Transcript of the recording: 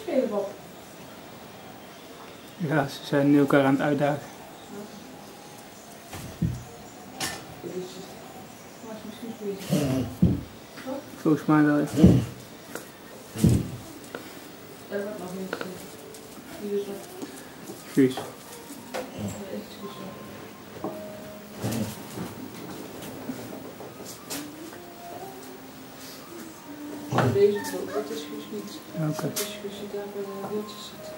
spelen, Bob? Ja, ze zijn nu elkaar aan het uitdagen. Volgens mij wel, ja. Er wordt nog niet. Wie is dat? Guus. Deze dat is Guus niet. Oké. Dat is Guus die daar bij de wieltjes zit.